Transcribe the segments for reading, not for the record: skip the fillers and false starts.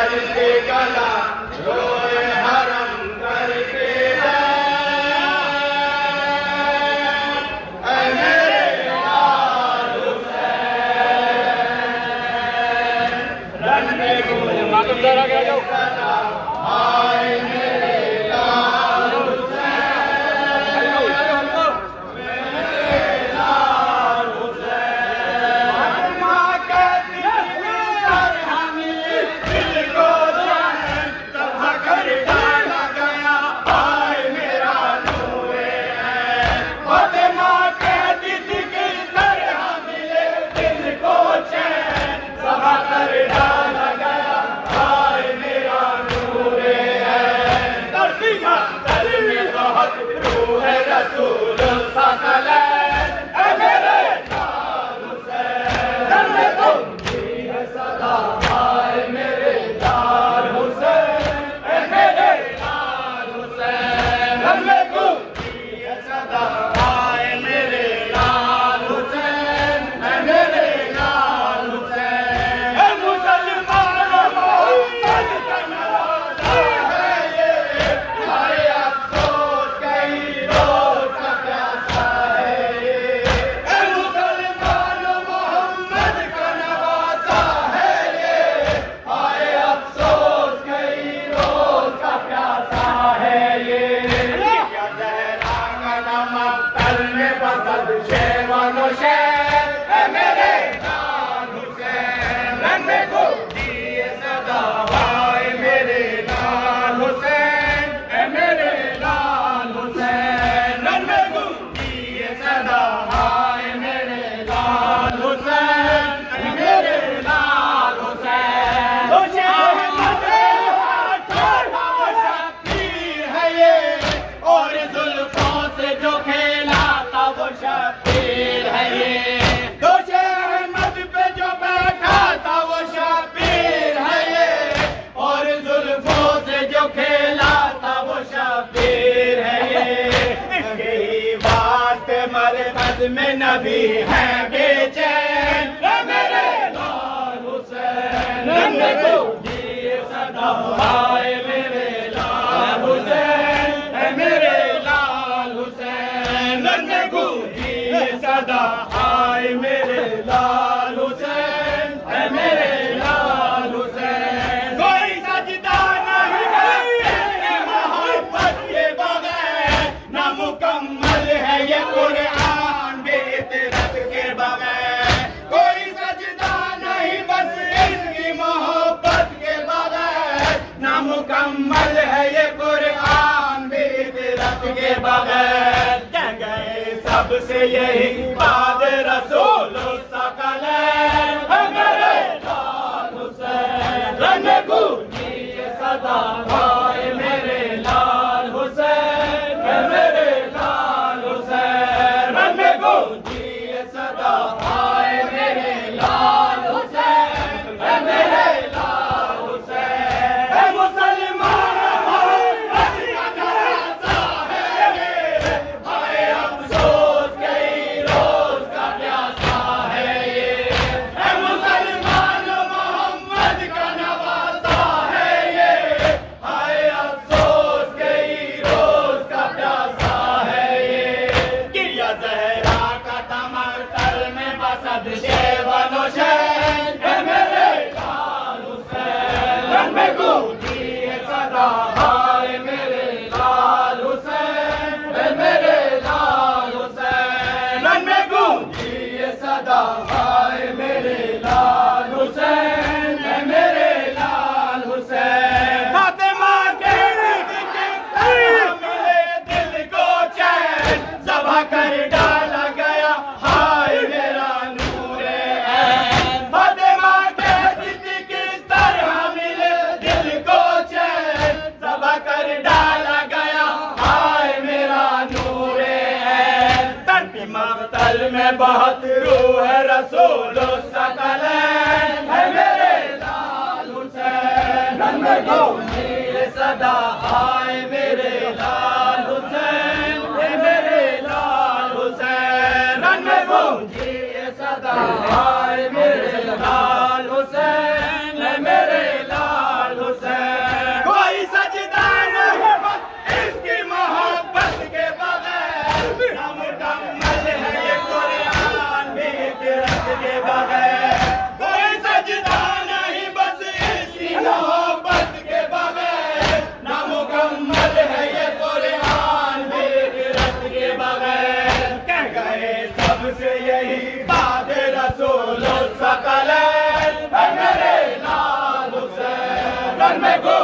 से गला रोए हरम करके में नबी है बेचैन मेरे लाल हुसैन नन्हे को दिए सदा हाय मेरे लाल हुसैन मेरे लाल हुसैन नन्हे को दिए सदा हाय मेरे लाल हुसैन मेरे लाल हुसैन कोई सजदा नहीं है मोहब्बत के बगैर ना मुकम्मल है ये कुरान के बगैर कोई सजदा नहीं बस इसकी मोहब्बत के बगैर नामुकम्मल है ये कुरान भी इतरत के बगैर कह गए सबसे यही बात रसूल सकल मेरे लाल हुसैन रन गूंजी सदा भाई मेरे लाल हुसैन मेरे लाल हुसैन रन गूंजी सदा हाय मेरे लाल हुसैन मेरे लाल हुसैन है मुसलमान हाय अफसोस कई रोज का प्यासा है ये है मुसलमान मोहम्मद का नवासा है ये हाय अफसोस कई रोज का प्यासा है ये गिरिया जहरा का तमर में बसद शेवनो शैन है मेरे लाल हुसैन रन में गूंजी सदा हाय मेरे लाल हुसैन है मेरे लाल हुसैन रन में गूंजी सदा हाय मेरे लाल हुसैन है मेरे लाल हुसैन फातिमा के मिले दिल को चैन ज़ब्ह कर डाला गया हाय मेरा नूरे ऐन फातिमा के जिद किस तरह मिले दिल को चैन ज़ब्ह कर डाला गया हाय मेरा नूरे ऐन तड़पी मक़तल में बहुत रूह रसूल सकल है मेरे लाल हुसैन रन में गूंजी सदा हाय मेरे लाल हुसैन मेरे लाल हुसैन रन में गूंजी सदा हाय मेरे लाल हुसैन मेरे लाल रन में गो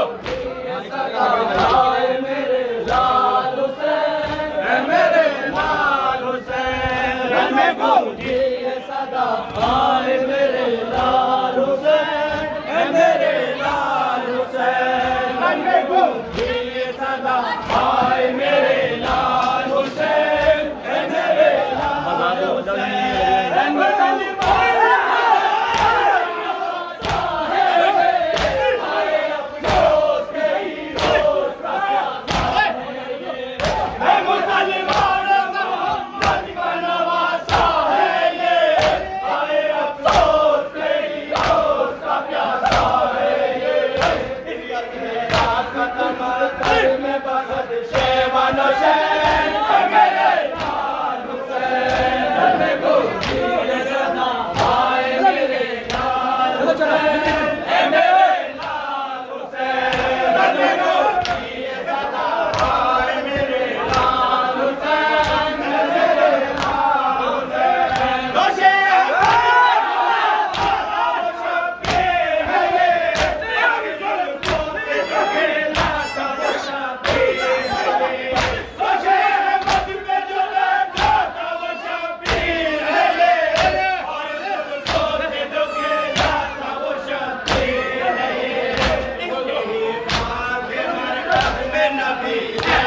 मेरे लाल हुसैन, मेरे लाल हुसैन, रन में गो सदा आए मेरे लाल हुसैन, मेरे लाल हुसैन, रन में गो सदा आए मेरे लाल हुसैन, मेरे लाल हुसैन, रन में नबी